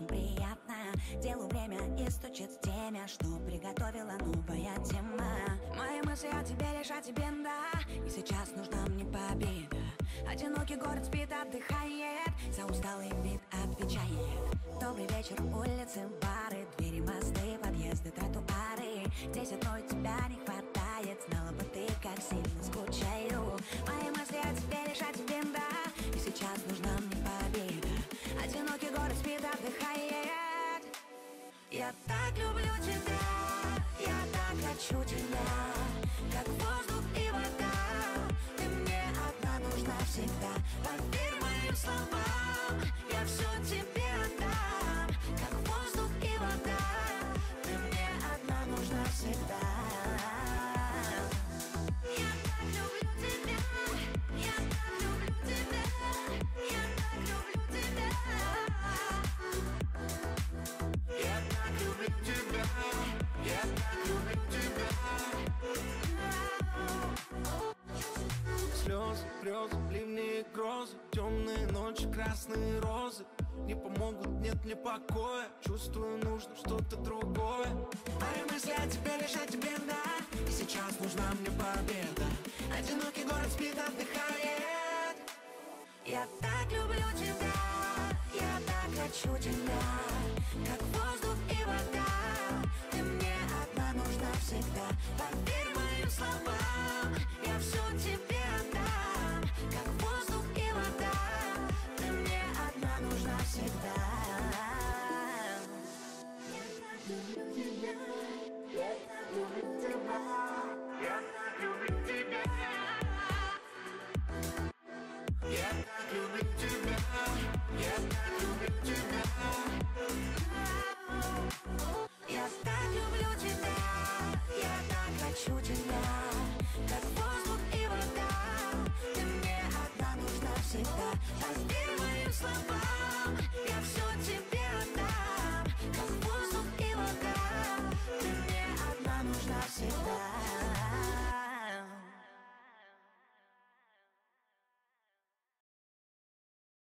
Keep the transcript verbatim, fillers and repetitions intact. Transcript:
слишком приятно. Делаю время и стучит в теме, что приготовила новая тема. Мои мысли о тебе, лишь о тебе, да. И сейчас нужна мне победа. Одинокий город спит, отдыхает, за усталый вид отвечает. Добрый вечер, улицы, бары, двери, мосты, подъезды, тротуары. Здесь одной тебя не хватает, знала бы ты, как сильно скучаю. Мои мысли о тебе, лишь о тебе, да. И сейчас нужна мне победа. Одинокий город спит, отдыхает. Я так люблю тебя, я так хочу тебя, как воздух и вода. Ты мне одна нужна всегда. Поверь моим словам, я все тебе отдам, как воздух и вода. Ты мне одна нужна всегда. Я так люблю тебя, я так люблю тебя, я так люблю тебя. Я так люблю тебя, я так люблю тебя. Слезы, грезы, ливни и грозы, темные ночи, красные розы не помогут, нет мне покоя. Чувствую, нужно что-то другое. Мои мысли о тебе, лишь о тебе, да. И сейчас нужна мне победа. Одинокий город спит, отдыхает. Я так люблю тебя, я так хочу тебя, как воздух и вода. Ты мне одна нужна всегда. Поверь моим словам, я все тебе отдам, как воздух и вода. Ты мне одна нужна всегда. Я так люблю тебя, я так люблю тебя, я так